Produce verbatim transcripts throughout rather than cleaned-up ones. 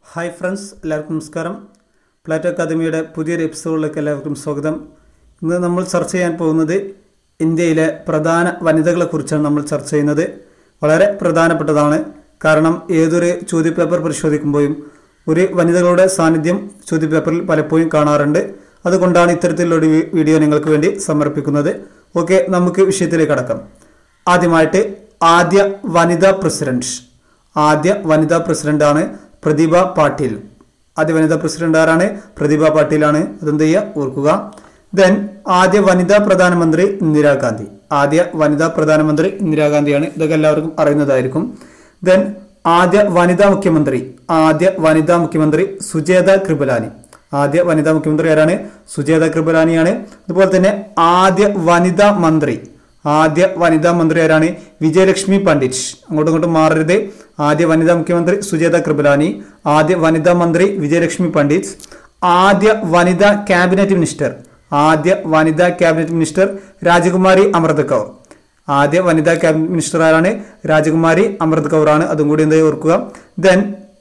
Hi friends, എല്ലാവർക്കും നമസ്കാരം. Plato അക്കാദമിയുടെ പുതിയൊരു എപ്പിസോഡിലേക്ക് എല്ലാവർക്കും സ്വാഗതം. ഇന്ന് നമ്മൾ ചർച്ച ചെയ്യാൻ പോകുന്നത് ഇന്ത്യയിലെ പ്രധാന വനിതകളെക്കുറിച്ചാണ് നമ്മൾ ചർച്ച ചെയ്യുന്നത്. വളരെ പ്രധാനപ്പെട്ടതാണ്. കാരണം ഏതൊരു ചോദ്യപേപ്പർ പരിശോധിക്കുമ്പോഴും ഒരു വനിതകളുടെ സാന്നിധ്യം ചോദ്യപേപ്പറിൽ പലപ്പോഴും കാണാറുണ്ട്. അതുകൊണ്ടാണ് ഇത്തരത്തിലുള്ള വീഡിയോ നിങ്ങൾക്ക് വേണ്ടി സമർപ്പിക്കുന്നത്. ഓക്കെ, നമുക്ക് വിഷയത്തിലേക്ക് കടക്കാം. ആദ്യമായിട്ട് ആദ്യ വനിതാ പ്രസിഡന്റ് ആദ്യ വനിതാ പ്രസിഡന്റാണ് പ്രതിഭ പാട്ടീൽ. ആദ്യ വനിതാ പ്രസിഡന്റ് ആരാണ്? പ്രതിഭ പാട്ടീലാണ്. അതെന്ത് ചെയ്യുക, ഓർക്കുക. ദെൻ ആദ്യ വനിതാ പ്രധാനമന്ത്രി ഇന്ദിരാഗാന്ധി. ആദ്യ വനിതാ പ്രധാനമന്ത്രി ഇന്ദിരാഗാന്ധിയാണ്. ഇതൊക്കെ എല്ലാവർക്കും അറിയുന്നതായിരിക്കും. ദെൻ ആദ്യ വനിതാ മുഖ്യമന്ത്രി ആദ്യ വനിതാ മുഖ്യമന്ത്രി സുജേത കൃപലാനി. ആദ്യ വനിതാ മുഖ്യമന്ത്രി ആരാണ്? സുജേത കൃപലാനിയാണ്. അതുപോലെ തന്നെ ആദ്യ വനിതാ മന്ത്രി ആദ്യ വനിതാ മന്ത്രി ആരാണ്? വിജയലക്ഷ്മി പണ്ഡിറ്റ്. അങ്ങോട്ടും ഇങ്ങോട്ടും മാറരുത്. ആദ്യ വനിതാ മുഖ്യമന്ത്രി സുജേത കൃപലാനി, ആദ്യ വനിതാ മന്ത്രി വിജയലക്ഷ്മി പണ്ഡിറ്റ്. ആദ്യ വനിതാ ക്യാബിനറ്റ് മിനിസ്റ്റർ ആദ്യ വനിതാ ക്യാബിനറ്റ് മിനിസ്റ്റർ രാജകുമാരി അമൃത് കൗർ. ആദ്യ വനിതാ ക്യാബിനറ്റ് മിനിസ്റ്റർ ആരാണ്? രാജകുമാരി അമൃത് കൗർ ആണ്. അതും കൂടി എന്തായി ഓർക്കുക. ദെൻ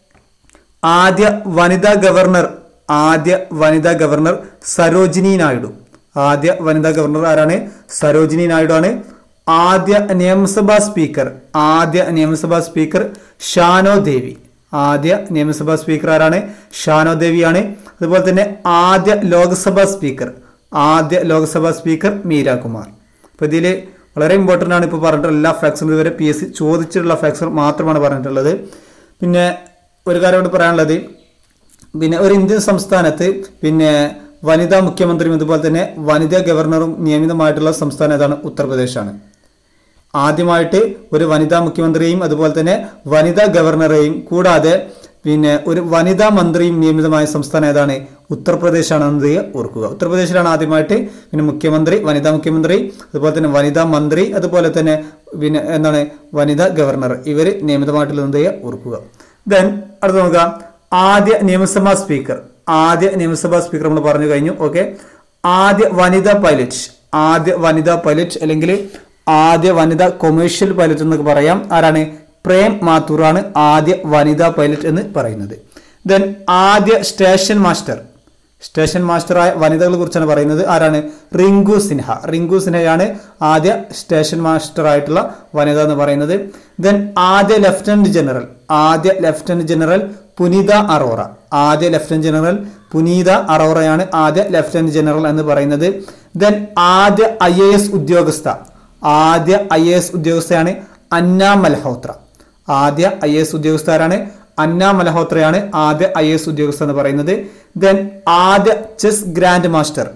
ആദ്യ വനിതാ ഗവർണർ ആദ്യ വനിതാ ഗവർണർ സരോജിനി നായിഡു. ആദ്യ വനിതാ ഗവർണർ ആരാണ്? സരോജിനി നായിഡു ആണ്. ആദ്യ നിയമസഭാ സ്പീക്കർ ആദ്യ നിയമസഭാ സ്പീക്കർ ഷാനോ ദേവി. ആദ്യ നിയമസഭാ സ്പീക്കർ ആരാണ്? ഷാനോ ദേവിയാണ്. അതുപോലെ തന്നെ ആദ്യ ലോക്സഭാ സ്പീക്കർ ആദ്യ ലോക്സഭാ സ്പീക്കർ മീര കുമാർ. അപ്പോൾ ഇതിൽ വളരെ ഇമ്പോർട്ടൻ്റ് ആണ് ഇപ്പോൾ പറഞ്ഞിട്ടുള്ള എല്ലാ ഫാക്ട്സും. ഇതുവരെ പി എസ് സി ചോദിച്ചിട്ടുള്ള ഫാക്ട്സ് മാത്രമാണ് പറഞ്ഞിട്ടുള്ളത്. പിന്നെ ഒരു കാര്യം കൂടി പറയാനുള്ളത്, പിന്നെ ഒരു ഇന്ത്യൻ സംസ്ഥാനത്ത് പിന്നെ വനിതാ മുഖ്യമന്ത്രിയും അതുപോലെ തന്നെ വനിതാ ഗവർണറും നിയമിതമായിട്ടുള്ള സംസ്ഥാനം ഏതാണ്? ഉത്തർപ്രദേശാണ്. ആദ്യമായിട്ട് ഒരു വനിതാ മുഖ്യമന്ത്രിയെയും അതുപോലെ തന്നെ വനിതാ ഗവർണറെയും കൂടാതെ പിന്നെ ഒരു വനിതാ മന്ത്രിയും നിയമിതമായ സംസ്ഥാനം ഏതാണ്? ഉത്തർപ്രദേശാണെന്നത് ഓർക്കുക. ഉത്തർപ്രദേശിലാണ് ആദ്യമായിട്ട് പിന്നെ മുഖ്യമന്ത്രി, വനിതാ മുഖ്യമന്ത്രി, അതുപോലെ തന്നെ വനിതാ മന്ത്രി, അതുപോലെ തന്നെ പിന്നെ എന്താണ് വനിതാ ഗവർണർ, ഇവർ നിയമിതമായിട്ടുള്ളത് ഓർക്കുക. ദെൻ അടുത്ത് നോക്കുക, ആദ്യ നിയമസഭാ സ്പീക്കർ ആദ്യ നിയമസഭാ സ്പീക്കർ നമ്മൾ പറഞ്ഞു കഴിഞ്ഞു. ഓക്കെ, ആദ്യ വനിതാ പൈലറ്റ് ആദ്യ വനിതാ പൈലറ്റ് അല്ലെങ്കിൽ ആദ്യ വനിതാ കൊമേഴ്ഷ്യൽ പൈലറ്റ് എന്നൊക്കെ പറയാം. ആരാണ്? പ്രേം മാത്തൂറാണ് ആദ്യ വനിതാ പൈലറ്റ് എന്ന് പറയുന്നത്. ദെൻ ആദ്യ സ്റ്റേഷൻ മാസ്റ്റർ സ്റ്റേഷൻ മാസ്റ്ററായ വനിതകളെ കുറിച്ചാണ് പറയുന്നത്. ആരാണ്? റിങ്കു സിൻഹ. റിങ്കു സിൻഹയാണ് ആദ്യ സ്റ്റേഷൻ മാസ്റ്റർ ആയിട്ടുള്ള വനിത എന്ന് പറയുന്നത്. ദെൻ ആദ്യ ലെഫ്റ്റനന്റ് ജനറൽ ആദ്യ ലെഫ്റ്റനന്റ് ജനറൽ പുനീത അറോറ. ആദ്യ ലെഫ്റ്റനന്റ് ജനറൽ പുനീത അറോറയാണ് ആദ്യ ലെഫ്റ്റനന്റ് ജനറൽ എന്ന് പറയുന്നത്. ദെൻ ആദ്യ ഐ എ എസ് ഉദ്യോഗസ്ഥ ആദ്യ ഐ എ എസ് ഉദ്യോഗസ്ഥയാണ് അന്ന മൽഹോത്ര. ആദ്യ ഐ എ എസ് ഉദ്യോഗസ്ഥരാണ് അന്ന മൽഹോത്രയാണ് ആദ്യ ഐ എ എസ് ഉദ്യോഗസ്ഥ എന്ന് പറയുന്നത്. ദെൻ ആദ്യ chess grand master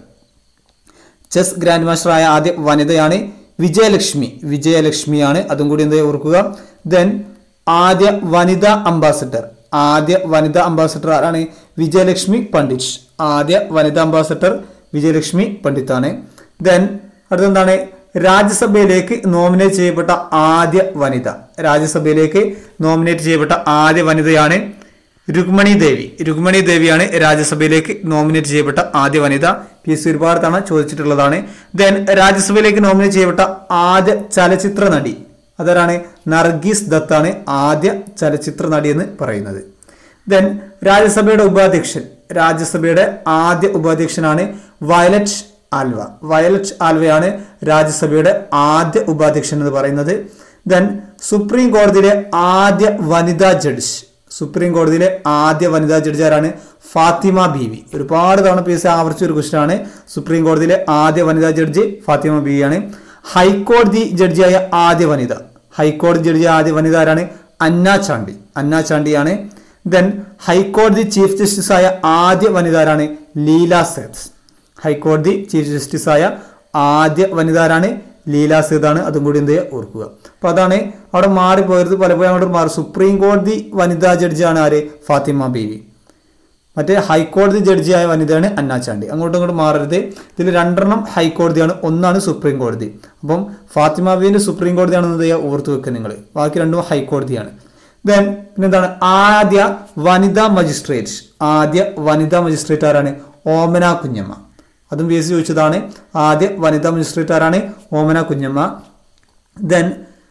chess grand master ആയ ആദ്യ വനിതയാണ് വിജയലക്ഷ്മി വിജയലക്ഷ്മിയാണ്. അതും കൂടി എന്താ ഓർക്കുക. ദെൻ ആദ്യ വനിതാ അംബാസഡർ ആദ്യ വനിതാ അംബാസഡർ ആരാണ്? വിജയലക്ഷ്മി പണ്ഡിറ്റ്. ആദ്യ വനിതാ അംബാസഡർ വിജയലക്ഷ്മി പണ്ഡിറ്റ് ആണ്. ദെൻ അടുത്തെന്താണ്? രാജ്യസഭയിലേക്ക് നോമിനേറ്റ് ചെയ്യപ്പെട്ട ആദ്യ വനിത രാജ്യസഭയിലേക്ക് നോമിനേറ്റ് ചെയ്യപ്പെട്ട ആദ്യ വനിതയാണ് രുക്മണി ദേവി. രുക്മണി ദേവിയാണ് രാജ്യസഭയിലേക്ക് നോമിനേറ്റ് ചെയ്യപ്പെട്ട ആദ്യ വനിത. പി എസ് സി ഒരുപാട് തവണ ചോദിച്ചിട്ടുള്ളതാണ്. ദെൻ രാജ്യസഭയിലേക്ക് നോമിനേറ്റ് ചെയ്യപ്പെട്ട ആദ്യ ചലച്ചിത്ര നടി അതാരാണ്? നർഗീസ് ദത്താണ് ആദ്യ ചലച്ചിത്ര നടി എന്ന് പറയുന്നത്. ദെൻ രാജ്യസഭയുടെ ഉപാധ്യക്ഷൻ രാജ്യസഭയുടെ ആദ്യ ഉപാധ്യക്ഷനാണ് വയലറ്റ് ആൽവ. വയലറ്റ് ആൽവയാണ് രാജ്യസഭയുടെ ആദ്യ ഉപാധ്യക്ഷൻ എന്ന് പറയുന്നത്. ദെൻ സുപ്രീം കോടതിയിലെ ആദ്യ വനിതാ ജഡ്ജ് സുപ്രീം കോടതിയിലെ ആദ്യ വനിതാ ജഡ്ജ് ആരാണ്? ഫാത്തിമ ബീവി. ഒരുപാട് തവണ പി എസ് സി ആവർത്തിച്ച ഒരു ക്വസ്റ്റ്യൻ ആണ്. സുപ്രീം കോടതിയിലെ ആദ്യ വനിതാ ജഡ്ജി ഫാത്തിമ ബീവിയാണ്. ഹൈക്കോടതി ജഡ്ജിയായ ആദ്യ വനിത ഹൈക്കോടതി ജഡ്ജിയായ ആദ്യ വനിത ആരാണ്? അന്ന ചാണ്ടി. അന്ന ചാണ്ടിയാണ്. ദെൻ ഹൈക്കോടതി ചീഫ് ജസ്റ്റിസ് ആയ ആദ്യ വനിത ആരാണ്? ലീല സേത്ത്. ഹൈക്കോടതി ചീഫ് ജസ്റ്റിസ് ആയ ആദ്യ വനിത ആരാണ്? ലീല സേതാണ്. അതും കൂടി എന്ത് ചെയ്യുക ഓർക്കുക. അപ്പൊ അതാണ് അവിടെ മാറിപ്പോയത്. പലപ്പോഴും അങ്ങോട്ട് മാറി. സുപ്രീം കോടതി വനിതാ ജഡ്ജിയാണ് ആര്? ഫാത്തിമ ബീവി. മറ്റേ ഹൈക്കോടതി ജഡ്ജിയായ വനിതയാണ് അന്ന ചാണ്ടി. അങ്ങോട്ടും ഇങ്ങോട്ടും മാറരുത്. ഇതിൽ രണ്ടെണ്ണം ഹൈക്കോടതിയാണ്, ഒന്നാണ് സുപ്രീം കോടതി. അപ്പം ഫാത്തിമ ബീവിന്റെ സുപ്രീം കോടതിയാണെന്ന് ചെയ്യുക ഓർത്തു വെക്കുക നിങ്ങൾ. ബാക്കി രണ്ടും ഹൈക്കോടതിയാണ്. ദെൻ പിന്നെന്താണ്? ആദ്യ വനിതാ മജിസ്ട്രേറ്റ് ആദ്യ വനിതാ മജിസ്ട്രേറ്റ് ആരാണ്? ഓമന കുഞ്ഞമ്മ. അതും പി എസ് സി ചോദിച്ചതാണ്. ആദ്യ വനിതാ മജിസ്ട്രേറ്റ് ആരാണ്? ഓമന കുഞ്ഞമ്മ. ദെൻ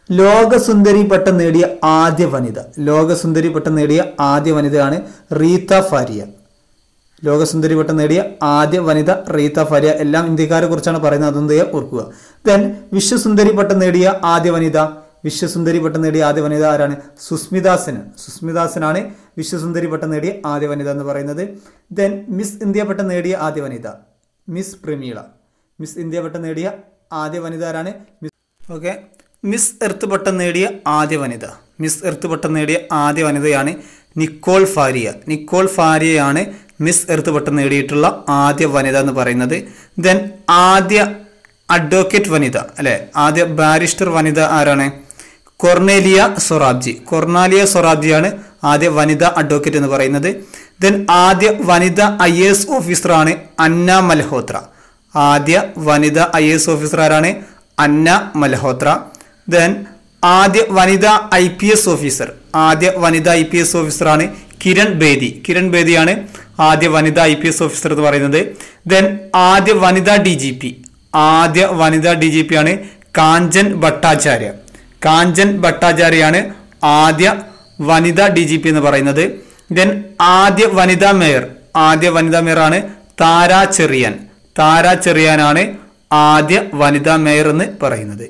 ലോകസുന്ദരി പട്ടം നേടിയ ആദ്യ വനിത ലോകസുന്ദരി പട്ടം നേടിയ ആദ്യ വനിതയാണ് റീത്ത ഫാരിയ. ലോകസുന്ദരി പട്ടം നേടിയ ആദ്യ വനിത റീത്ത ഫാരിയ. എല്ലാം ഇന്ത്യക്കാരെ കുറിച്ചാണ് പറയുന്നത്, അതൊന്ന് ഓർക്കുക. ദെൻ വിശ്വസുന്ദരി പട്ടം നേടിയ ആദ്യ വനിത വിശ്വസുന്ദരി പട്ടം നേടിയ ആദ്യ വനിത ആരാണ്? സുസ്മിതാ സെൻ. സുസ്മിതാ സെനാണ് വിശ്വസുന്ദരി പട്ടം നേടിയ ആദ്യ വനിത എന്ന് പറയുന്നത്. ദെൻ മിസ് ഇന്ത്യ പട്ടം നേടിയ ആദ്യ വനിത മിസ് പ്രമീള. മിസ് ഇന്ത്യ പട്ടം നേടിയ ആദ്യ വനിത ആരാണ്? മിസ് ഓക്കെ മിസ് എർത്ത് പട്ടം നേടിയ ആദ്യ വനിത മിസ് എർത്ത് പട്ടം നേടിയ ആദ്യ വനിതയാണ് നിക്കോൾ ഫാരിയ. നിക്കോൾ ഫാരിയയാണ് മിസ് എർത്ത് പട്ടം നേടിയിട്ടുള്ള ആദ്യ വനിത എന്ന് പറയുന്നത്. ദെൻ ആദ്യ അഡ്വക്കേറ്റ് വനിത അല്ലെ, ആദ്യ ബാരിസ്റ്റർ വനിത ആരാണ്? കൊർണേലിയ സൊറാബ്ജി. കൊർണാലിയ സൊറാബ്ജിയാണ് ആദ്യ വനിത അഡ്വക്കേറ്റ് എന്ന് പറയുന്നത്. ദെൻ ആദ്യ വനിത ഐ എ എസ് ഓഫീസറാണ് അന്ന മൽഹോത്ര. ആദ്യ വനിത ഐ എ എസ് ഓഫീസർ ആരാണ്? അന്ന മൽഹോത്ര. ദെൻ ആദ്യ വനിത ഐ പി എസ് ഓഫീസർ ആദ്യ വനിത ഐ പി എസ് ഓഫീസറാണ് കിരൺ ബേദി. കിരൺ ബേദിയാണ് ആദ്യ വനിത ഐ പി എസ് ഓഫീസർ എന്ന് പറയുന്നത്. ദെൻ ആദ്യ വനിത ഡി ജി പി ആദ്യ വനിത ഡി ജി പി ആണ് കാഞ്ചൻ ഭട്ടാചാര്യ. കാഞ്ചൻ ഭട്ടാചാര്യയാണ് ആദ്യ വനിത ഡി ജി പി എന്ന് പറയുന്നത്. ദെൻ ആദ്യ വനിതാ മേയർ ആദ്യ വനിതാ മേയർ ആണ് താര ചെറിയാൻ. താര ചെറിയാനാണ് ആദ്യ വനിതാ മേയർ എന്ന് പറയുന്നത്.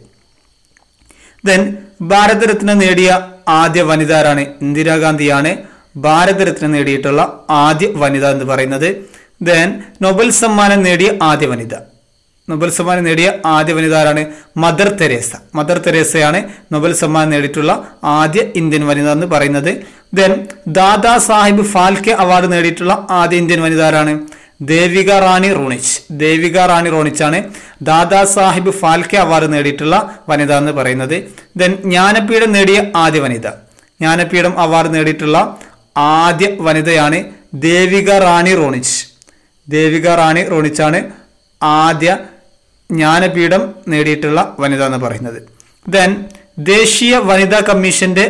ദെൻ ഭാരതരത്ന നേടിയ ആദ്യ വനിത ആരാണ്? ഇന്ദിരാഗാന്ധിയാണ് ഭാരതരത്ന നേടിയിട്ടുള്ള ആദ്യ വനിത എന്ന് പറയുന്നത്. ദെൻ നൊബൽ സമ്മാനം നേടിയ ആദ്യ വനിത നൊബൽ സമ്മാനം നേടിയ ആദ്യ വനിത ആരാണ്? Mother Teresa. മദർ തെരേസയാണ് നൊബൽ സമ്മാനം നേടിയിട്ടുള്ള ആദ്യ ഇന്ത്യൻ വനിത എന്ന് പറയുന്നത്. ദെൻ ദാദാ സാഹിബ് ഫാൽക്കെ അവാർഡ് നേടിയിട്ടുള്ള ആദ്യ ഇന്ത്യൻ വനിത ആരാണ്? ദേവിക റാണി റോണിച്ച്. ദേവിക റാണി റോണിച്ചാണ് ദാദാ സാഹിബ് ഫാൽക്കെ അവാർഡ് നേടിയിട്ടുള്ള വനിത എന്ന് പറയുന്നത്. ദെൻ ജ്ഞാനപീഠം നേടിയ ആദ്യ വനിത ജ്ഞാനപീഠം അവാർഡ് നേടിയിട്ടുള്ള ആദ്യ വനിതയാണ് ദേവിക റാണി റോണിച്ച്. ദേവിക റാണി റോണിച്ചാണ് ആദ്യ ജ്ഞാനപീഠം നേടിയിട്ടുള്ള വനിത എന്ന് പറയുന്നത്. ദെൻ ദേശീയ വനിതാ കമ്മീഷന്റെ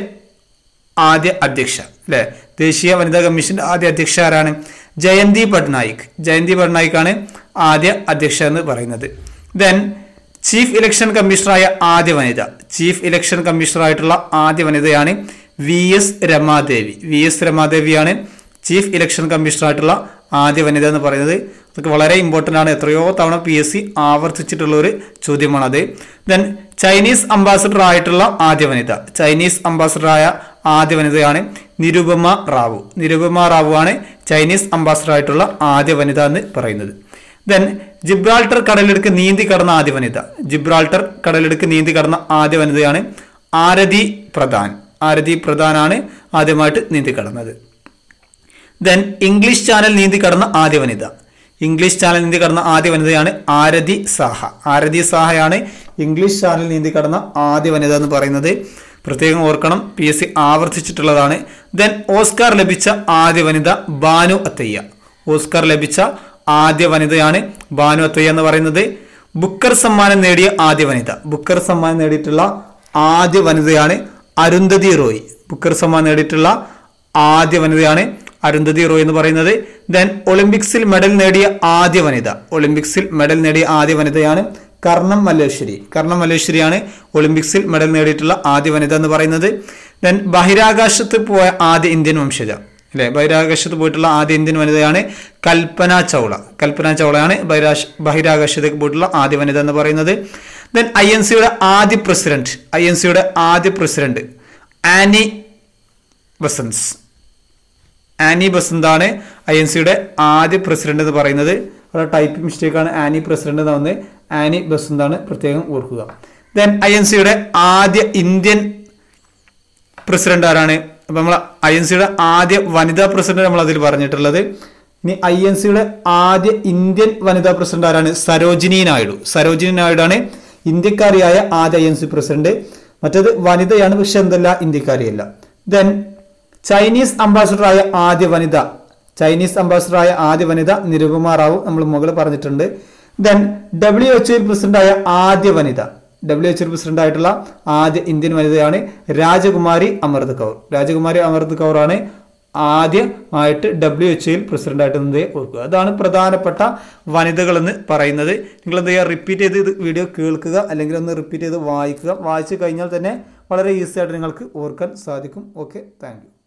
ആദ്യ അധ്യക്ഷ അല്ലെ, ദേശീയ വനിതാ കമ്മീഷന്റെ ആദ്യ അധ്യക്ഷ ആരാണ്? ജയന്തി പട്നായിക്. ജയന്തി പട്നായിക് ആണ് ആദ്യ അധ്യക്ഷ എന്ന് പറയുന്നത്. ദെൻ ചീഫ് ഇലക്ഷൻ കമ്മീഷണറായ ആദ്യ വനിത ചീഫ് ഇലക്ഷൻ കമ്മീഷണറായിട്ടുള്ള ആദ്യ വനിതയാണ് V S Ramadevi. V S രമാദേവിയാണ് ചീഫ് ഇലക്ഷൻ കമ്മീഷണറായിട്ടുള്ള ആദ്യ വനിത എന്ന് പറയുന്നത്. അതൊക്കെ വളരെ ഇമ്പോർട്ടൻ്റ് ആണ്, എത്രയോ തവണ പി എസ് സി ആവർത്തിച്ചിട്ടുള്ള ഒരു ചോദ്യമാണത്. ദെൻ ചൈനീസ് അംബാസഡർ ആയിട്ടുള്ള ആദ്യ വനിത ചൈനീസ് അംബാസഡറായ ആദ്യ വനിതയാണ് നിരുപമ റാവു. നിരുപമ റാവു ആണ് ചൈനീസ് അംബാസഡർ ആയിട്ടുള്ള ആദ്യ വനിത എന്ന് പറയുന്നത്. ദെൻ ജിബ്രാൾട്ടർ കടലിടുക്ക് നീന്തി കടന്ന ആദ്യ വനിത ജിബ്രാൾട്ടർ കടലിടുക്ക് നീന്തി കടന്ന ആദ്യ വനിതയാണ് ആരതി പ്രധാൻ. ആരതി പ്രധാനാണ് ആദ്യമായിട്ട് നീന്തി കടന്നത്. ദെൻ ഇംഗ്ലീഷ് ചാനൽ നീന്തി കടന്ന ആദ്യ വനിത ഇംഗ്ലീഷ് ചാനൽ നീന്തി കടന്ന ആദ്യ വനിതയാണ് ആരതി സാഹ. ആരതി സാഹയാണ് ഇംഗ്ലീഷ് ചാനൽ നീന്തി കടന്ന ആദ്യ വനിത എന്ന് പറയുന്നത്. പ്രത്യേകം ഓർക്കണം, പി എസ് സി ആവർത്തിച്ചിട്ടുള്ളതാണ്. ദെൻ ഓസ്കാർ ലഭിച്ച ആദ്യ വനിത ബാനു അത്തയ്യ. ഓസ്കാർ ലഭിച്ച ആദ്യ വനിതയാണ് ബാനു അത്തയ്യ എന്ന് പറയുന്നത്. ബുക്കർ സമ്മാനം നേടിയ ആദ്യ വനിത ബുക്കർ സമ്മാനം നേടിയിട്ടുള്ള ആദ്യ വനിതയാണ് അരുന്ധതി റോയ്. ബുക്കർ സമ്മാനം നേടിയിട്ടുള്ള ആദ്യ വനിതയാണ് അരുന്ധതി റോയ് എന്ന് പറയുന്നത്. ദെൻ ഒളിമ്പിക്സിൽ മെഡൽ നേടിയ ആദ്യ വനിത ഒളിമ്പിക്സിൽ മെഡൽ നേടിയ ആദ്യ വനിതയാണ് കർണം മല്ലേശ്വരി. കർണം മല്ലേശ്വരിയാണ് ഒളിമ്പിക്സിൽ മെഡൽ നേടിയിട്ടുള്ള ആദ്യ വനിത എന്ന് പറയുന്നത്. ദെൻ ബഹിരാകാശത്ത് പോയ ആദ്യ ഇന്ത്യൻ വംശജ അല്ലെ, ബഹിരാകാശത്ത് പോയിട്ടുള്ള ആദ്യ ഇന്ത്യൻ വനിതയാണ് കൽപ്പന ചൗള. കൽപ്പന ചൗളയാണ് ബഹിരാശ ബഹിരാകാശത്തേക്ക് പോയിട്ടുള്ള ആദ്യ വനിത എന്ന് പറയുന്നത്. ദെൻ ഐ എൻ സിയുടെ ആദ്യ പ്രസിഡന്റ് ഐ എൻ സിയുടെ ആദ്യ president Annie Besant. Annie Besant ആണ് ഐ എൻ സിയുടെ ആദ്യ പ്രസിഡന്റ് എന്ന് പറയുന്നത്. അവിടെ ടൈപ്പ് മിസ്റ്റേക്കാണ്, ആനി പ്രസിഡന്റ് എന്ന് വന്ന് ആനി ബസന്ത് ആണ്, പ്രത്യേകം ഓർക്കുക. ദെൻ ഐ എൻ സിയുടെ ആദ്യ ഇന്ത്യൻ പ്രസിഡന്റ് ആരാണ്? അപ്പൊ നമ്മൾ ഐ എൻ സിയുടെ ആദ്യ വനിതാ പ്രസിഡന്റ് നമ്മൾ അതിൽ പറഞ്ഞിട്ടുള്ളത്. ഇനി ഐ എൻ സിയുടെ ആദ്യ ഇന്ത്യൻ വനിതാ പ്രസിഡന്റ് ആരാണ്? സരോജിനി നായിഡു. സരോജിനി നായിഡു ആണ് ഇന്ത്യക്കാരിയായ ആദ്യ ഐ എൻ സി പ്രസിഡന്റ്. മറ്റേത് വനിതയാണ്, പക്ഷെ എന്തല്ല ഇന്ത്യക്കാരിയല്ല. ദെൻ ചൈനീസ് അംബാസഡറായ ആദ്യ വനിത ചൈനീസ് അംബാസഡറായ ആദ്യ വനിത നിരുപമ റാവു, നമ്മൾ മുകളിൽ പറഞ്ഞിട്ടുണ്ട്. ദെൻ ഡബ്ല്യു എച്ച് ഒ പ്രസിഡന്റായ ആദ്യ വനിത ഡബ്ല്യു എച്ച് ഒ പ്രസിഡന്റ് ആയിട്ടുള്ള ആദ്യ ഇന്ത്യൻ വനിതയാണ് രാജകുമാരി അമൃത് കൗർ. രാജകുമാരി അമൃത് കൗർ ആണ് ആദ്യമായിട്ട് ഡബ്ല്യു എച്ച് ഒയിൽ പ്രസിഡന്റ് ആയിട്ട് നിന്ന് ഓർക്കുക. അതാണ് പ്രധാനപ്പെട്ട വനിതകൾ എന്ന് പറയുന്നത്. നിങ്ങൾ എന്ത് ചെയ്യുക, റിപ്പീറ്റ് ചെയ്ത് ഇത് വീഡിയോ കേൾക്കുക, അല്ലെങ്കിൽ ഒന്ന് റിപ്പീറ്റ് ചെയ്ത് വായിക്കുക. വായിച്ചു കഴിഞ്ഞാൽ തന്നെ വളരെ ഈസി ആയിട്ട് നിങ്ങൾക്ക് ഓർക്കാൻ സാധിക്കും. Okay, thank U.